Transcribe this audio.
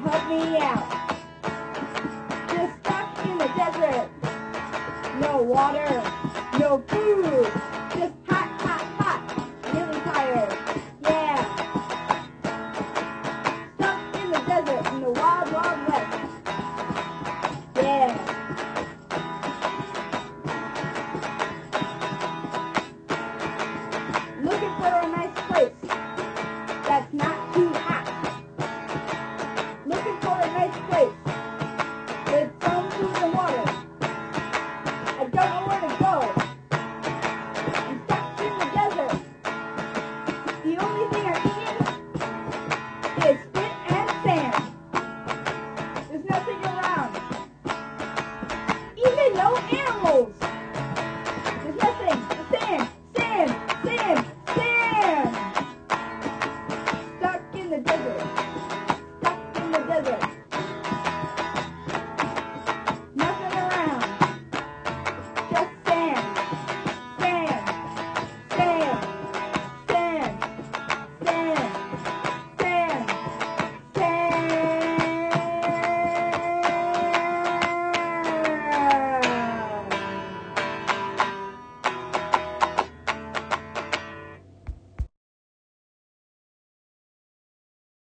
help me out. Just stuck in the desert. No water, no food. Just hot, hot, hot. Really tired. Yeah. Stuck in the desert in the wild, wild west.